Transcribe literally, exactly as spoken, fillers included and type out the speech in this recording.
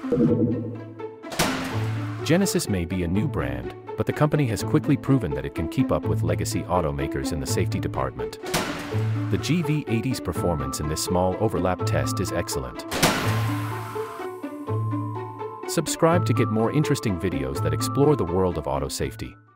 Genesis may be a new brand, but the company has quickly proven that it can keep up with legacy automakers in the safety department. The G V eighty's performance in this small overlap test is excellent. Subscribe to get more interesting videos that explore the world of auto safety.